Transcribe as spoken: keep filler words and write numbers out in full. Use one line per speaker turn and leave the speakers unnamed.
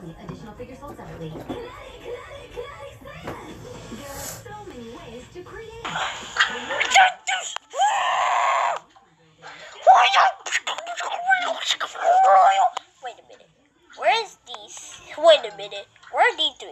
Additional figures sold separately. There are so many ways to create.
Wait a minute. Where is these? Wait a minute. Where are these